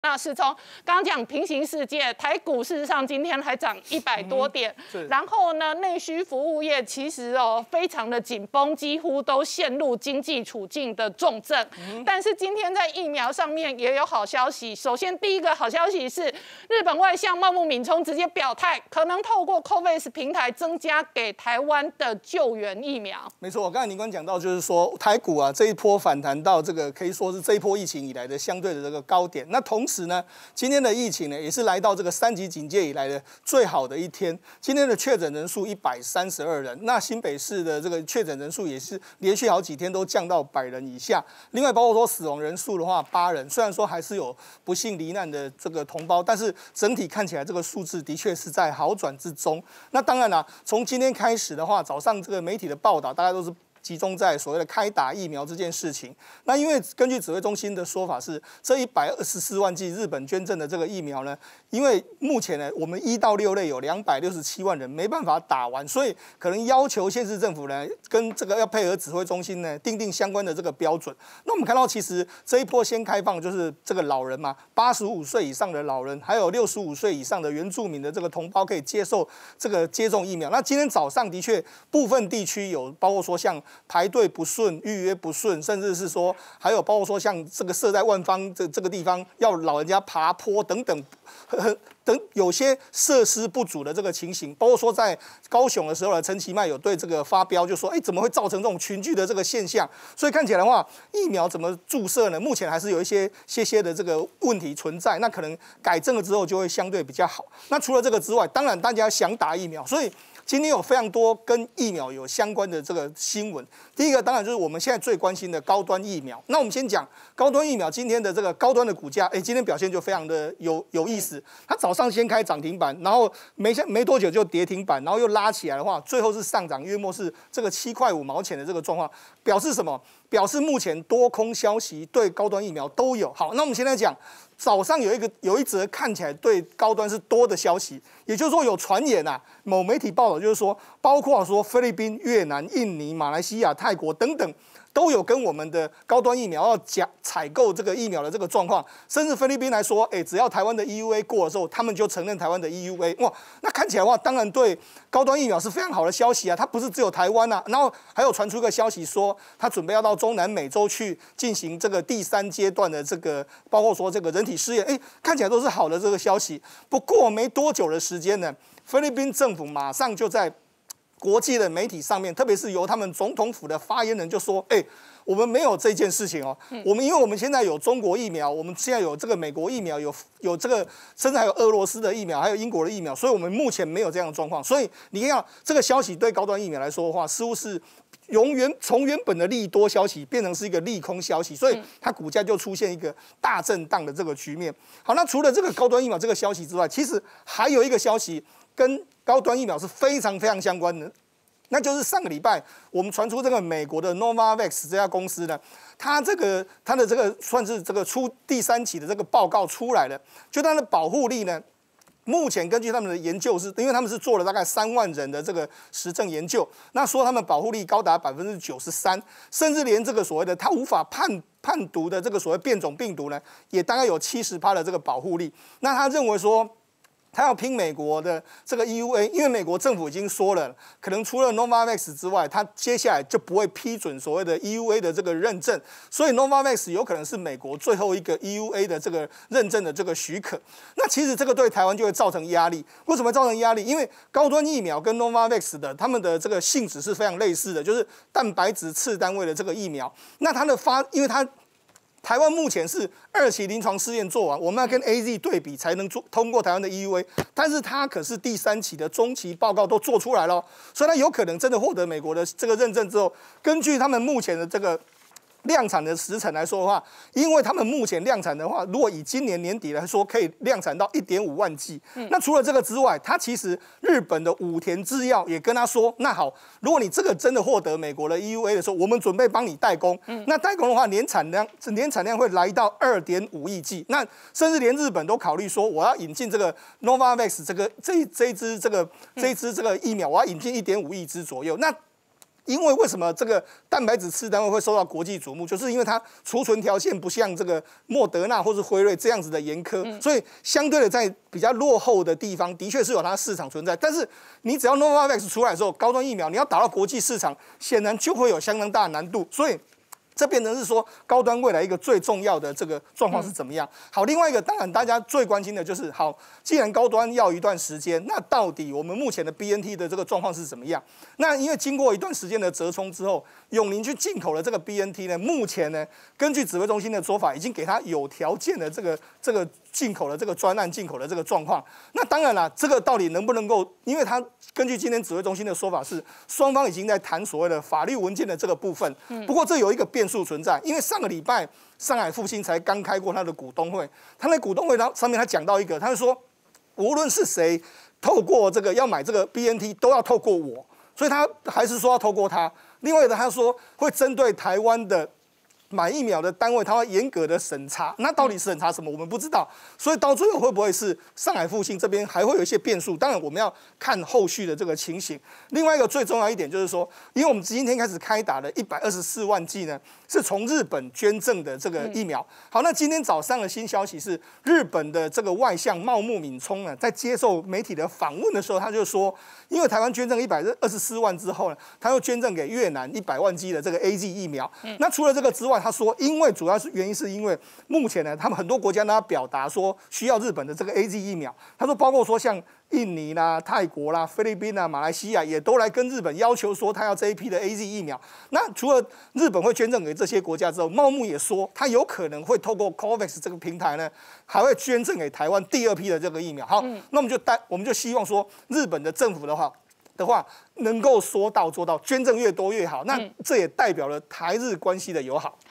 那是从刚刚讲平行世界，台股事实上今天还涨100多点，然后呢，内需服务业其实非常的紧绷，几乎都陷入经济处境的重症。但是今天在疫苗上面也有好消息。首先第一个好消息是，日本外相茂木敏充直接表态，可能透过 COVAX 平台增加给台湾的救援疫苗。 没错，我刚才您刚讲到，就是说台股啊这一波反弹到这个可以说是这一波疫情以来的相对的这个高点。那同时呢，今天的疫情呢，也是来到这个3级警戒以来的最好的一天。今天的确诊人数132人，那新北市的这个确诊人数也是连续好几天都降到100人以下。另外，包括说死亡人数的话，8人。虽然说还是有不幸罹难的这个同胞，但是整体看起来这个数字的确是在好转之中。那当然啦，从今天开始的话，早上这个媒体的报道，大概都是集中在所谓的开打疫苗这件事情。那因为根据指挥中心的说法是，这124万剂日本捐赠的这个疫苗呢，因为目前呢我们1到6类有267万人没办法打完，所以可能要求县市政府呢跟这个要配合指挥中心呢订定相关的这个标准。那我们看到其实这一波先开放就是这个老人嘛，85岁以上的老人，还有65岁以上的原住民的这个同胞可以接受这个接种疫苗。那今天早上的确部分地区有包括说像排队不顺、预约不顺，甚至是说还有包括说像这个设在万方这个地方要老人家爬坡等等，有些设施不足的这个情形，包括说在高雄的时候呢，陈其迈有对这个发飙，就说怎么会造成这种群聚的这个现象？所以看起来的话，疫苗怎么注射呢？目前还是有一些的这个问题存在，那可能改正了之后就会相对比较好。那除了这个之外，当然大家想打疫苗，所以今天有非常多跟疫苗有相关的这个新闻。第一个当然就是我们现在最关心的高端疫苗。那我们先讲高端疫苗，今天的这个高端的股价，今天表现就非常的有意思。它早上先开涨停板，然后没多久就跌停板，然后又拉起来的话，最后是上涨约莫是这个7块5毛钱的这个状况，表示什么？表示目前多空消息对高端疫苗都有。好，那我们现在讲。早上有一则看起来对高端是多的消息，也就是说有传言啊，某媒体报道就是说，包括说菲律宾、越南、印尼、马来西亚、泰国等等。都有跟我们的高端疫苗要采购这个疫苗的这个状况，甚至菲律宾来说，只要台湾的 EUA 过的时候，他们就承认台湾的 EUA。哇，那看起来的话，当然对高端疫苗是非常好的消息啊。它不是只有台湾啊，然后还有传出一个消息说，他准备要到中南美洲去进行这个第3阶段的这个，包括说这个人体试验，看起来都是好的这个消息。不过没多久的时间呢，菲律宾政府马上就在国际的媒体上面，特别是由他们总统府的发言人就说：“我们没有这件事情哦。因为我们现在有中国疫苗，我们现在有这个美国疫苗，有这个甚至还有俄罗斯的疫苗，还有英国的疫苗，所以我们目前没有这样的状况。所以你看这个消息对高端疫苗来说的话，似乎是从原本的利多消息变成是一个利空消息，所以它股价就出现一个大震荡的这个局面。好，那除了这个高端疫苗这个消息之外，其实还有一个消息跟高端疫苗是非常非常相关的，那就是上个礼拜我们传出这个美国的 Novavax 这家公司呢，它的这个算是这个出第3期的这个报告出来了，就它的保护力呢。目前根据他们的研究因为他们是做了大概3万人的这个实证研究，那说他们保护力高达93%，甚至连这个所谓的它无法判读的这个所谓变种病毒呢，也大概有70%的这个保护力。那他认为说。他要拼美国的这个 EUA， 因为美国政府已经说了，可能除了 Novavax 之外，他接下来就不会批准所谓的 EUA 的这个认证，所以 Novavax 有可能是美国最后一个 EUA 的这个认证的这个许可。那其实这个对台湾就会造成压力。为什么造成压力？因为高端疫苗跟 Novavax 的他们的这个性质是非常类似的，就是蛋白质次单位的这个疫苗。那它的因为它台湾目前是2期临床试验做完，我们要跟 AZ 对比才能通过台湾的 EUA， 但是它可是第3期的中期报告都做出来了，所以它有可能真的获得美国的这个认证之后，根据他们目前的这个。量产的时程来说的话，因为他们目前量产的话，如果以今年年底来说，可以量产到1.5万剂。那除了这个之外，它其实日本的武田制药也跟他说，那好，如果你这个真的获得美国的 EUA 的时候，我们准备帮你代工。那代工的话，年产量会来到2.5亿剂。那甚至连日本都考虑说，我要引进这个 Novavax 这一支这个疫苗，我要引进1.5亿支左右。那因为为什么这个蛋白质次单位会受到国际瞩目，就是因为它储存条件不像这个莫德纳或是辉瑞这样子的严苛，所以相对的在比较落后的地方，的确是有它的市场存在。但是你只要 Novavax 出来之后，高端疫苗你要打到国际市场，显然就会有相当大的难度，所以。这变成是说高端未来一个最重要的这个状况是怎么样？好，另外一个当然大家最关心的就是，好，既然高端要一段时间，那到底我们目前的 BNT 的这个状况是怎么样？那因为经过一段时间的折冲之后，永林去进口的这个 BNT 呢，目前呢，根据指挥中心的说法，已经给他有条件的这个进口的这个专案进口的这个状况。那当然啦，这个到底能不能够？因为他根据今天指挥中心的说法是，双方已经在谈所谓的法律文件的这个部分。不过这有一个变数存在，因为上个礼拜上海复星才刚开过他的股东会，他在股东会上面他讲到一个，他就说，无论是谁透过这个要买这个 BNT， 都要透过我，所以他还是说要透过他。另外的他说会针对台湾的买疫苗的单位，他会严格的审查。那到底审查什么，我们不知道。所以到最后会不会是上海复星这边还会有一些变数？当然我们要看后续的这个情形。另外一个最重要一点就是说，因为我们今天开始开打的124万剂呢，是从日本捐赠的这个疫苗。好，那今天早上的新消息是，日本的这个外相茂木敏充呢，在接受媒体的访问的时候，他就说，因为台湾捐赠124万之后呢，他又捐赠给越南100万剂的这个 AZ 疫苗。那除了这个之外，他说，因为主要是原因是因为目前呢，他们很多国家呢表达说需要日本的这个 AZ 疫苗。他说，包括说像印尼啦、泰国啦、菲律宾啦、马来西亚也都来跟日本要求说他要这一批的 AZ 疫苗。那除了日本会捐赠给这些国家之后，茂木也说他有可能会透过 COVAX 这个平台呢，还会捐赠给台湾第2批的这个疫苗。好，那我们就希望说日本的政府的话能够说到做到，捐赠越多越好。那这也代表了台日关系的友好。